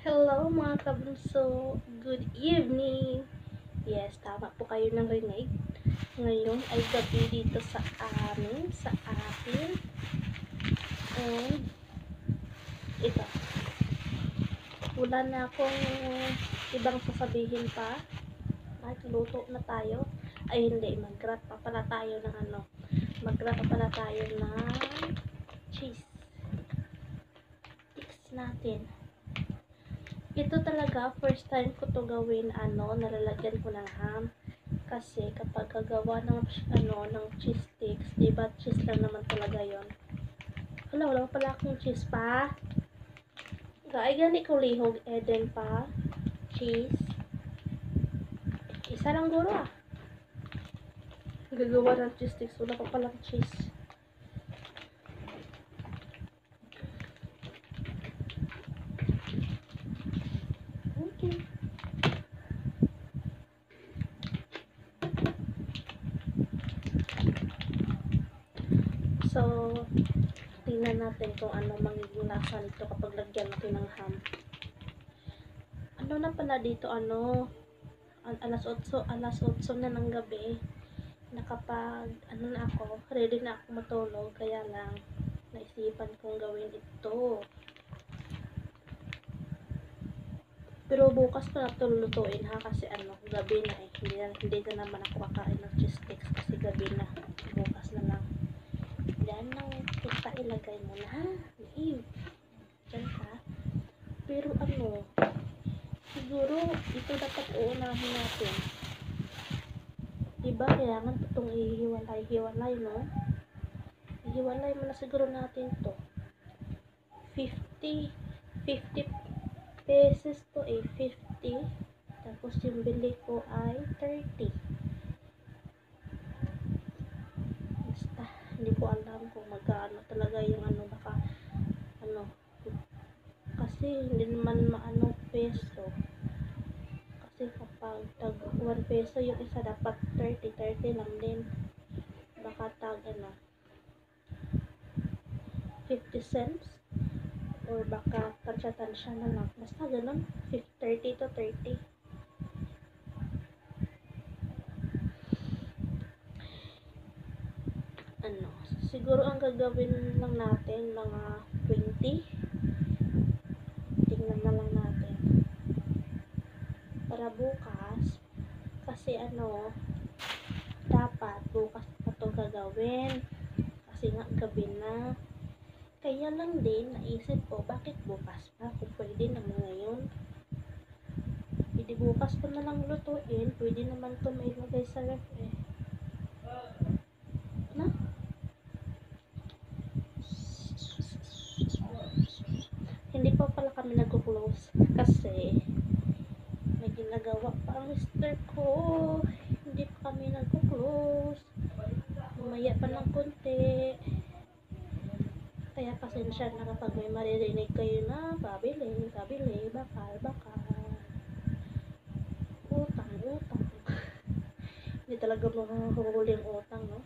Hello mga kabunso, good evening. Yes, tama po kayo ng rinig. Ngayon ay gabi dito sa akin. And ito, wala na akong ibang sasabihin pa. Nagluto na tayo. Ay hindi, mag-wrap pa pala tayo ng cheese sticks natin. Ito talaga, first time ko to gawin, nalalagyan ko ng ham. Kasi kapag gagawa ng cheese sticks, diba cheese lang naman talaga yon. Wala pala akong cheese pa. Ay, gani ko lihog, eden pa. Cheese. Isa lang guro ah. Gagawa ng cheese sticks, wala pa palang cheese. Okay. So, tingnan natin kung ano magiging lasa nito kapag lagyan natin ng ham. Ano na pala dito, alas 8 na ng gabi. Na ako, ready na ako matulog, kaya lang naisipan kong gawin ito. Pero bukas pa na ito lulutuin ha, kasi gabi na eh. Hindi na naman ako kakain ng cheese sticks kasi gabi na. Bukas na lang. Diyan lang kita ilagay mo na ha. Diyan ka. Pero siguro ito dapat uunahin natin. Diba kailangan itong ihiwalay, no? Ihiwalay mo na siguro natin to. 50 pesos to eh, 50. Tapos yung bili ko ay 30. Basta, hindi ko alam kung magkano talaga yung baka, kasi hindi naman peso. Kasi kapag tag 1 peso yung isa, dapat 30 lang din. Baka tag 50 cents. Or baka tansya na lang. Basta ganun. 30 to 30. Siguro ang gagawin lang natin mga 20. Tingnan na lang natin. Para bukas. Kasi dapat bukas pa to gagawin. Kasi nga gabi na. Kaya lang din, naisip ko, bakit bukas pa? Kung pwede naman ngayon. Pwede bukas pa na lang lutuin. Pwede naman ito mailagay sa ref eh. Na? Hindi pa pala kami nag-close. Kasi, may ginagawa pa ang mister ko. Hindi pa kami nag-close. Mamaya pa ng konti. Kaya pasensya na kapag may maririnig kayo na pabili, bakal. Utang. Hindi talaga mahuhuli ang utang, no?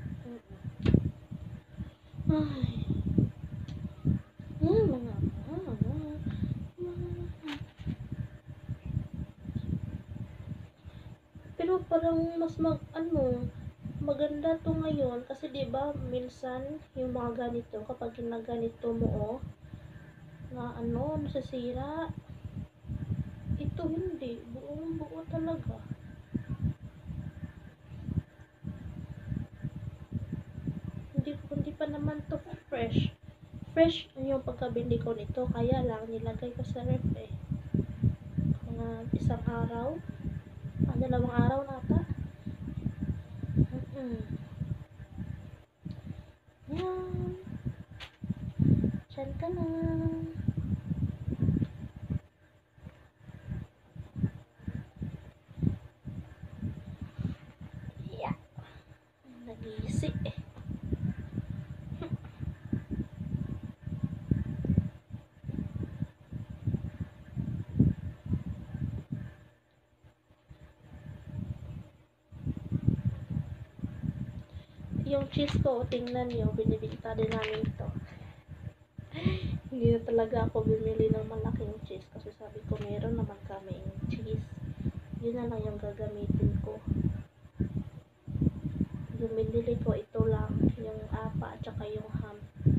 Ay. Mga pero parang mas maganda to ngayon kasi 'di ba minsan yung mga ganito kapag ginaganito mo na nasisira, ito hindi, buong buo talaga. Hindi pa naman to fresh yung pagkabili ko nito, kaya lang nilagay ko sa ref eh. Mga isang araw, dalawang araw na ata. Yan. Diyan ka na. Yeah. Nag-iisi eh. Yung cheese ko, tingnan nyo, binibigta din namin ito. Hindi na talaga ako bumili ng malaking cheese kasi sabi gagamitin ko. Yung binili ko, ito lang, yung apa at saka yung ham.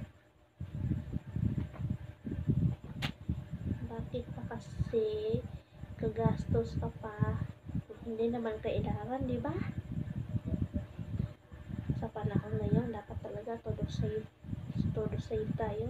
Bakit pa kasi gagastos ka pa? Hindi naman kailangan, di ba? Sa panahon ngayon, dapat talaga todo save tayo.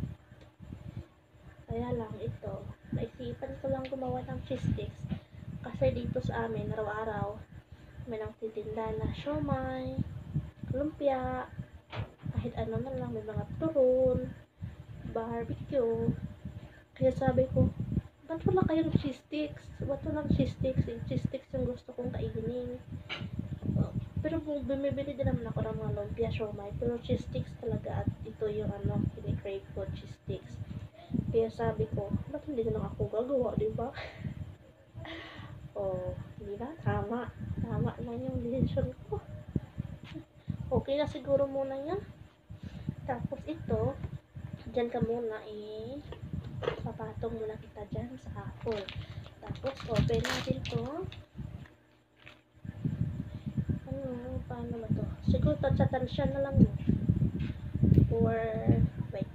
Kaya lang ito, naisipan ko lang gumawa ng cheese sticks kasi dito sa amin araw-araw may nagtitinda na siomai, lumpia, kahit ano na lang, may mga turon, barbecue. Kaya sabi ko, ba't wala kayong cheese sticks? Ba't walang cheese sticks? Cheese sticks yung gusto kong kainin. Pero bumibili din naman ako ng mga lumpia, siomai, pero cheese sticks talaga, at ito yung kini-crave ko, cheese sticks. Kaya sabi ko, ba't hindi na lang ako gagawa, diba? Oh, diba? Tama lang yung decision ko. Okay na siguro muna yan. Tapos ito, dyan ka muna papatong muna kita dyan sa apple. Tapos open natin to. Paano ba to? Siguro tansya na lang mo. Or, wait.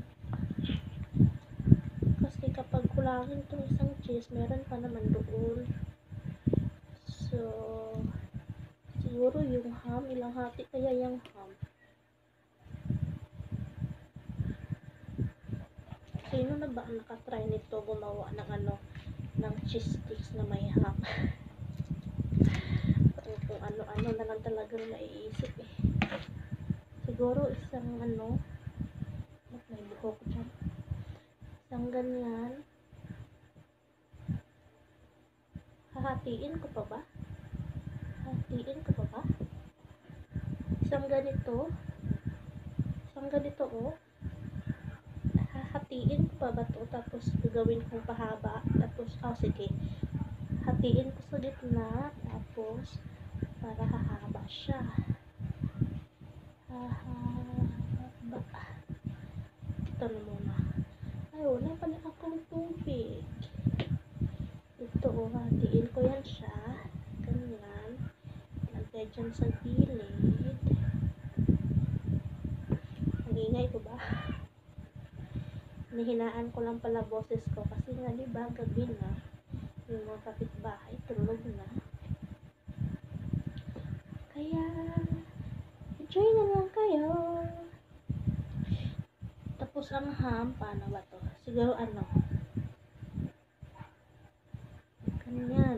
Kasi kapag kulangin itong isang cheese, meron pa naman doon. So, siguro yung ham, ilang hati kaya yung ham? Sino na ba ang nakatry nito gumawa ng ng cheese sticks na may ham? Kung ano-ano na lang talagang maiisip eh. Siguro isang may buhok dyan. Isang ganyan. Hahatiin ko pa ba? Isang ganito oh. Hahatiin ko pa ba to? Tapos gagawin kong pahaba. Tapos, sige. Hatiin ko sa gitna. Tapos, para hahaba siya. Hahaba. Ito na muna. Ay, wala pala akong tubig. Ito, hatiin ko yan siya. Ganyan. Lagay dyan sa gilid. Ang ingay ko ba? Nihinaan ko lang pala boses ko kasi nga diba gabi na, yung mga kapitbahay tulog na. Kaya enjoy na lang kayo. Tapos ang ham, paano ba to? Siguro ganyan.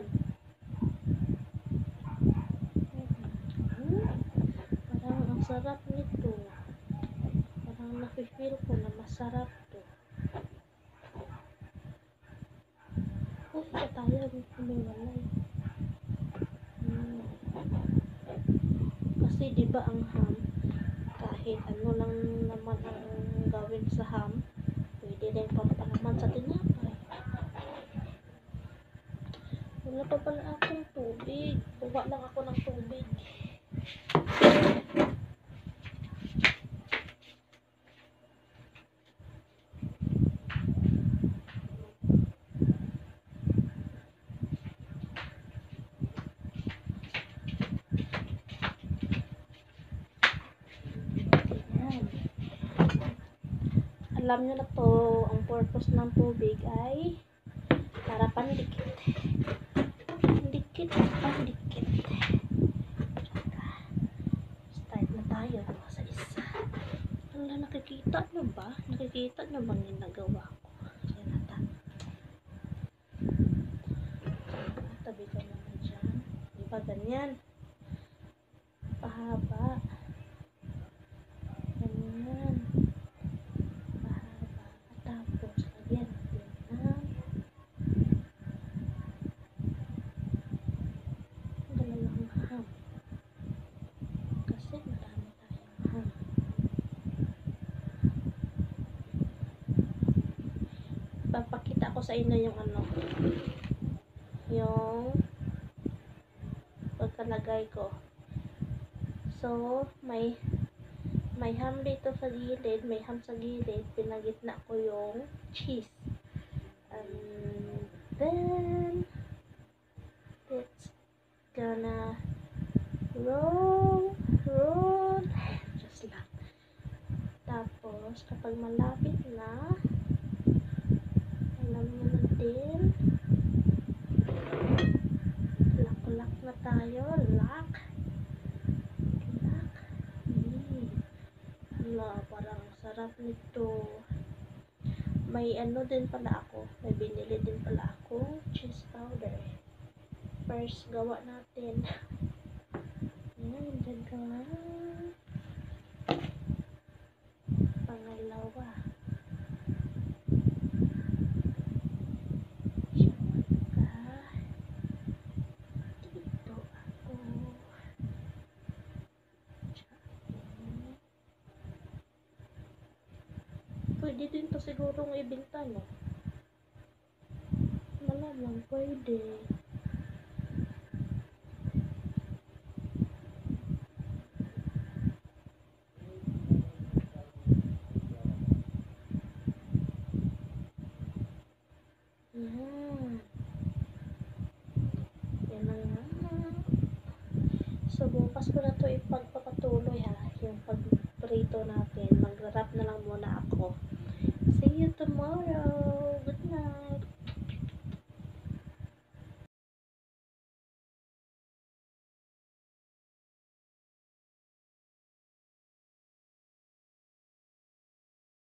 Parang ang sarap nito. Parang nafe-feel ko na masarap to. Ay, tayo humiwalay. Kasi diba ang ham, kahit ano lang naman ang gawin sa ham, pwede rin pampalaman sa tinapay. Wala pa pala akong tubig. Buwa lang ako ng tubig. Alam nyo na to, ang purpose ng tubig ay para pandikit. Pandikit. Start na tayo sa isa. Wala, nakikita nyo ba? Nakikita nyo bang ginagawa ko? Yan ata. Tabi ko naman dyan. Diba ganyan? Pahaba. Ganyan. Papakita ko sa inyo yung yung pagkalagay ko. So, may ham dito sa gilid, may ham sa gilid, pinagitna ko yung cheese. And then, let's go. pag malapit na, alam mo na din, lock na tayo, lock. Hala, parang sarap nito. May ano din pala ako, may binili din pala ako, cheese powder. First, gawa natin. Yan, gagawa. Pangalawa. Siyaka. Dito ako. Pwede din to sigurong ibenta, no? Malamang pwede. Yan. Yan na nga. So, bukas ko na to ipagpapatuloy ha. Yung pag-prito natin. Mag-wrap na lang muna ako. See you tomorrow. Good night.